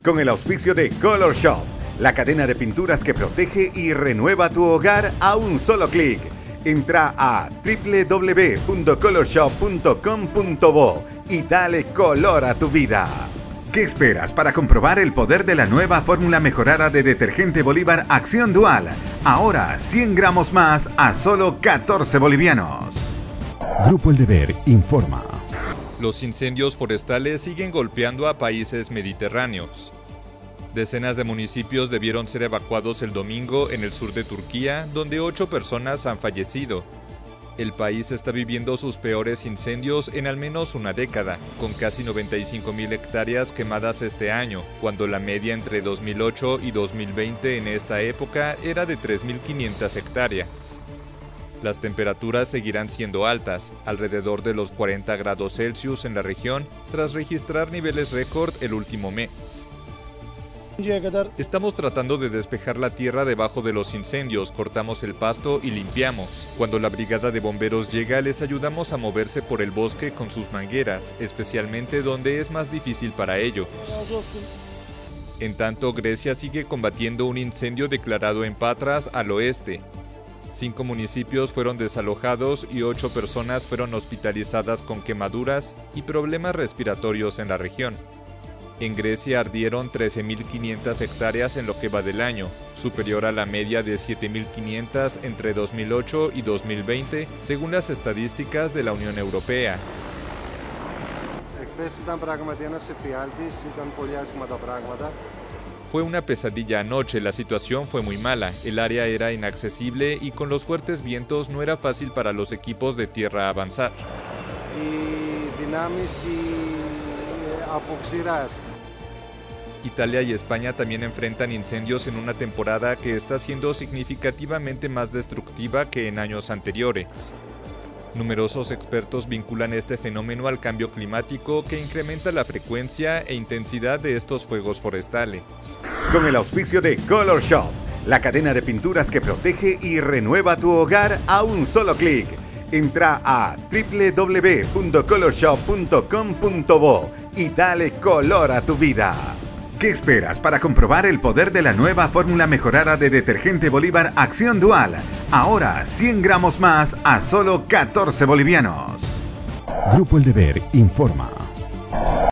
Con el auspicio de Color Shop, la cadena de pinturas que protege y renueva tu hogar a un solo clic. Entra a www.colorshop.com.bo y dale color a tu vida. ¿Qué esperas para comprobar el poder de la nueva fórmula mejorada de detergente Bolívar Acción Dual? Ahora 100 gramos más a solo 14 bolivianos. Grupo El Deber informa. Los incendios forestales siguen golpeando a países mediterráneos. Decenas de municipios debieron ser evacuados el domingo en el sur de Turquía, donde 8 personas han fallecido. El país está viviendo sus peores incendios en al menos una década, con casi 95.000 hectáreas quemadas este año, cuando la media entre 2008 y 2020 en esta época era de 3.500 hectáreas. Las temperaturas seguirán siendo altas, alrededor de los 40 grados Celsius en la región, tras registrar niveles récord el último mes. Estamos tratando de despejar la tierra debajo de los incendios, cortamos el pasto y limpiamos. Cuando la brigada de bomberos llega, les ayudamos a moverse por el bosque con sus mangueras, especialmente donde es más difícil para ellos. En tanto, Grecia sigue combatiendo un incendio declarado en Patras, al oeste. 5 municipios fueron desalojados y 8 personas fueron hospitalizadas con quemaduras y problemas respiratorios en la región. En Grecia ardieron 13.500 hectáreas en lo que va del año, superior a la media de 7.500 entre 2008 y 2020, según las estadísticas de la Unión Europea. Fue una pesadilla anoche, la situación fue muy mala, el área era inaccesible y con los fuertes vientos no era fácil para los equipos de tierra avanzar. Italia y España también enfrentan incendios en una temporada que está siendo significativamente más destructiva que en años anteriores. Numerosos expertos vinculan este fenómeno al cambio climático que incrementa la frecuencia e intensidad de estos fuegos forestales. Con el auspicio de Color Shop, la cadena de pinturas que protege y renueva tu hogar a un solo clic. Entra a www.colorshop.com.bo y dale color a tu vida. ¿Qué esperas para comprobar el poder de la nueva fórmula mejorada de detergente Bolívar Acción Dual? Ahora 100 gramos más a solo 14 bolivianos. Grupo El Deber informa.